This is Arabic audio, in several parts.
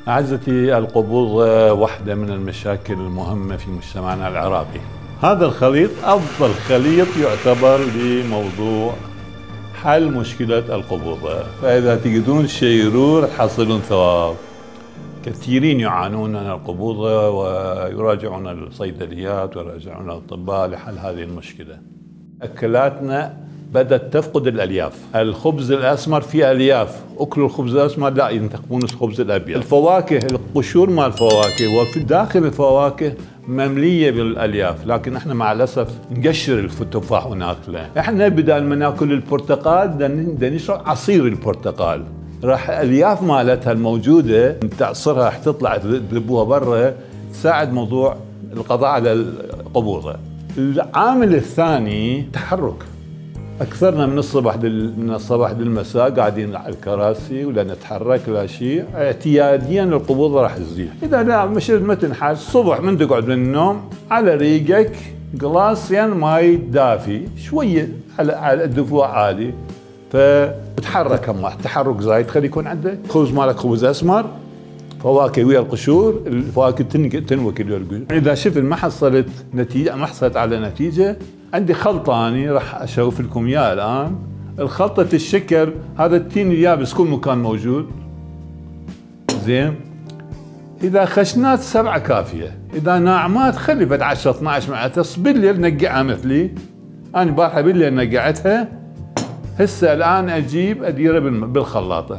أعزتي، القبوضة واحدة من المشاكل المهمة في مجتمعنا العراقي. هذا الخليط أفضل خليط يعتبر لموضوع حل مشكلة القبوضة، فإذا تقدرون تشيروه تحصلون ثواب. كثيرين يعانون من القبوضة ويراجعون الصيدليات ويراجعون الأطباء لحل هذه المشكلة. أكلاتنا بدأت تفقد الألياف. الخبز الأسمر فيه ألياف، أكلوا الخبز الأسمر لا ينتقون الخبز الأبيض. الفواكه، القشور مال الفواكه وفي داخل الفواكه مملية بالألياف، لكن احنا مع الأسف نقشر التفاح وناكله. احنا بدل ما ناكل البرتقال بدنا نشرب عصير البرتقال، راح الألياف مالتها الموجودة تعصرها راح تطلع تذبوها برا، تساعد موضوع القضاء على القبوضة. العامل الثاني تحرك. أكثرنا من الصباح للمساء قاعدين على الكراسي ولا نتحرك لا شيء، اعتياديا القبوضة راح تزيد. إذا لا مش ما تنحاش الصبح من تقعد من النوم على ريقك قلاصين ماي دافي شوية على الدفوع عالي، فتتحرك. التحرك زايد خلي يكون عندك. خبز مالك خبز أسمر، فواكه ويا القشور، الفواكه تنوكل ويا القشور. إذا شفت ما حصلت نتيجة، ما حصلت على نتيجة، عندي خلطة أنا راح أشوف لكم إياها الآن. الخلطة الشكر، هذا التين اليابس كل مكان موجود. زين، إذا خشنات 7 كافية، إذا ناعمات خلي فد 10 12 معناتها بالليل نقعها مثلي. أنا بارحة بالليل نقعتها، هسه الآن أجيب أديرها بالخلاطة.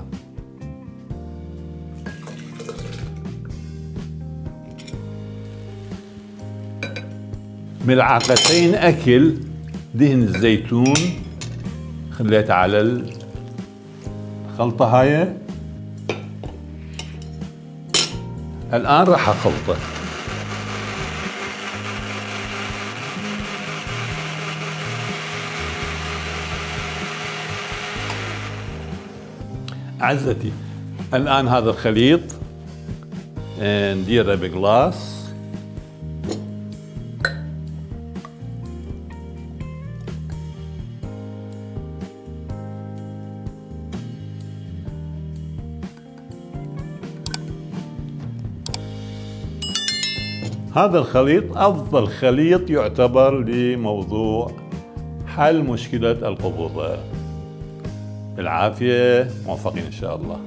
ملعقتين أكل دهن الزيتون خليتها على الخلطة هاي. الآن راح أخلطه. أعزتي، الآن هذا الخليط نديره بقلاص. هذا الخليط أفضل خليط يعتبر لموضوع حل مشكلة القبوضة. بالعافية، موفقين إن شاء الله.